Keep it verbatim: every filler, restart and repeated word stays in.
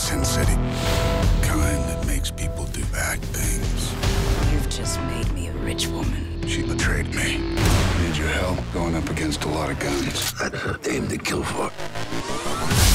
Sin City. Kind that makes people do bad things. You've just made me a rich woman. She betrayed me. Need your help going up against a lot of guns. I'd have name to kill for.